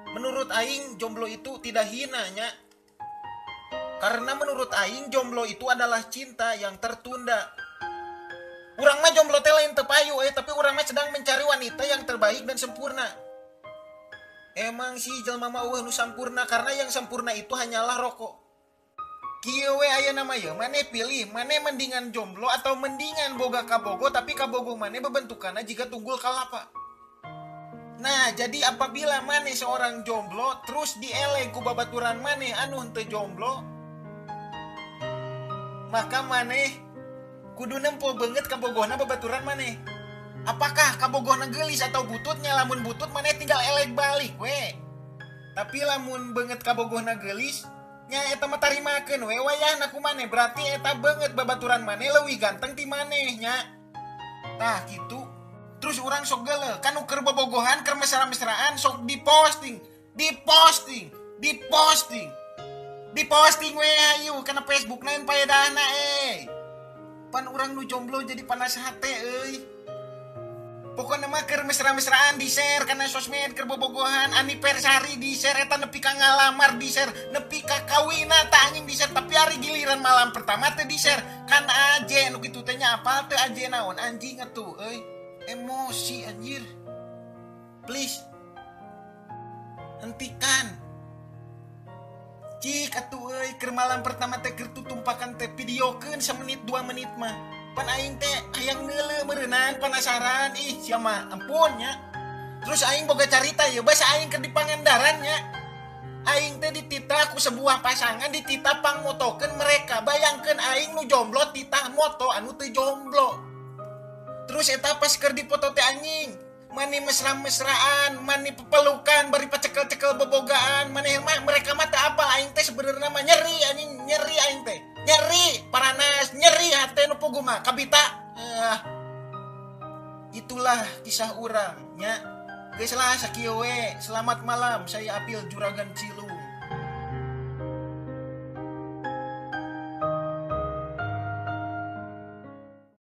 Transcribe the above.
Menurut aing jomblo itu tidak hinanya. Karena menurut aing jomblo itu adalah cinta yang tertunda. Urang mah jomblo teh lain teu payu tapi urang mah sedang mencari wanita yang terbaik dan sempurna. Emang sih jelema mah eueuh nu sampurna karena yang sempurna itu hanyalah rokok. Kieu we ayeuna mah ye, mane pilih, mane mendingan jomblo atau mendingan boga kabogo tapi kabogo mane bebentukanna jika tunggul kalapa. Nah, jadi apabila mane seorang jomblo terus dieleh ku babaturan mane anu henteu jomblo, maka maneh kudu nempo banget kabogohna babaturan maneh. Apakah kabogohna gelis atau bututnya? Lamun butut maneh tinggal elek balik we. Tapi lamun banget kabogohna gelis, nya eta mah tarimakeun we wayahna ku maneh. Berarti eta banget babaturan maneh leuwih ganteng ti maneh nya. Tah kitu. Terus orang sok geuleuh, kan keur bobogohan keur mesra-mesraan sok diposting we ayu kana Facebook lain paedahna pan urang nu jomblo jadi panas hate euy. Pokona mah keur mesra-mesraan di share kana sosmed keur bobogohan, anniversary di share, eta nepi ka ngalamar di share, nepi ka kawina tah anjing di share, tapi hari giliran malam pertama teh di share. Kan aje nu kitu teh nya apal teh aje naon anjing atuh euy. Emosi anjir. Please hentikan. Cik atuh euy keur malam pertama teh keur tutumpakan teh videokeun 1 menit 2 menit mah. Pan aing teh hayang neuleuh meureunana penasaran sia mah ampun nya. Terus aing boga carita ye basa aing keur di Pangandaran nya. Aing teh dititah ku sebuah pasangan dititah pangmotokeun mereka. Bayangkeun aing nu jomblo titah moto anu teu jomblo. Terus eta pas keur dipoto teh anjing, mani mesra-mesraan, mani pepelukan, bari pacekel-cekel bobogaan, mani mah mereka mah teh apa aing teh sebenarnya mah nyeri anjing, nyeri aing teh. Nyeri, paranas, nyeri hate nu puguh mah kabita. Itulah kisah urang nya. Geus lah sakieu we. Selamat malam, saya Apil Juragan Cilung.